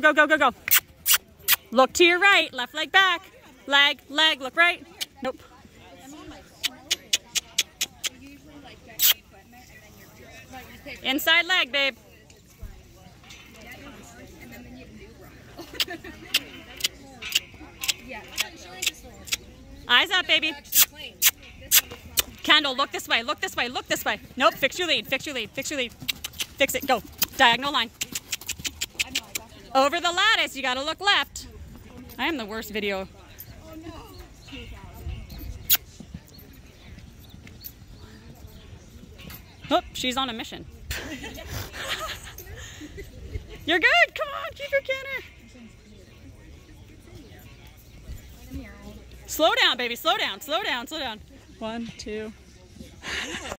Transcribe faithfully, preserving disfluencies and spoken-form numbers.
go, go, go, go. Look to your right. Left leg back. Leg, leg, look right. Nope. Inside leg, babe. Eyes up, baby. Kendall, look this way, look this way, look this way. Nope, fix your lead, fix your lead, fix your lead. Fix it, go. Diagonal line. Over the lattice, you gotta look left. I am the worst video. Oh, she's on a mission. You're good, come on, keep your canter. Slow down, baby, slow down, slow down, slow down. One, two.